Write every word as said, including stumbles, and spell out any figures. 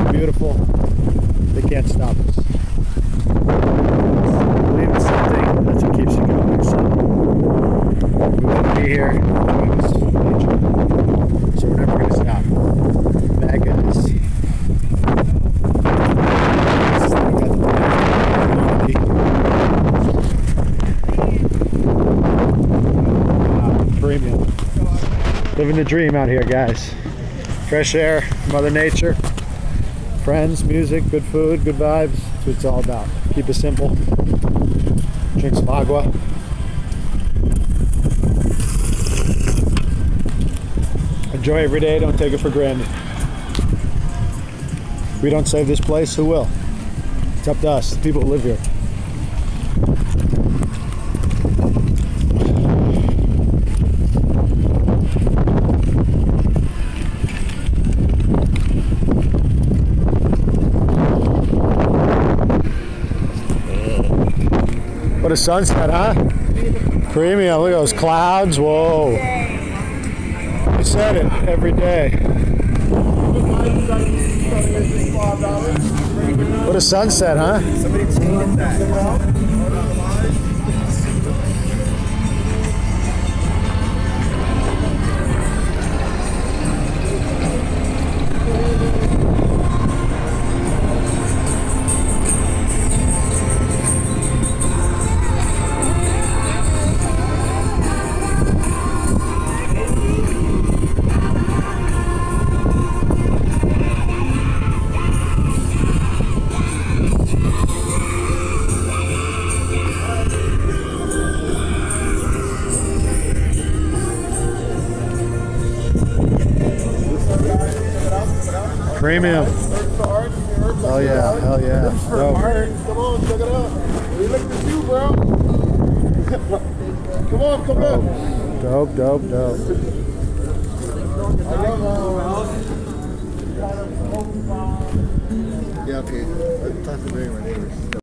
so beautiful, they can't stop us. Believe in something, that's what keeps you going. So we want to be here, so we're never going to stop. Bad guys. Premium. Living the dream out here, guys. Fresh air, Mother Nature, friends, music, good food, good vibes. That's what it's all about. Keep it simple. Drink some agua. Enjoy every day, don't take it for granted. If we don't save this place, who will? It's up to us, the people who live here. What a sunset, huh? Premium. Look at those clouds. Whoa. You said it. Every day. What a sunset, huh? Somebody changed that. Premium. Hell yeah, hell yeah. Dope. Come on, check it out. We look at you, bro. Come on, come on. Dope, dope, dope. Yeah, okay. Talk to my neighbors.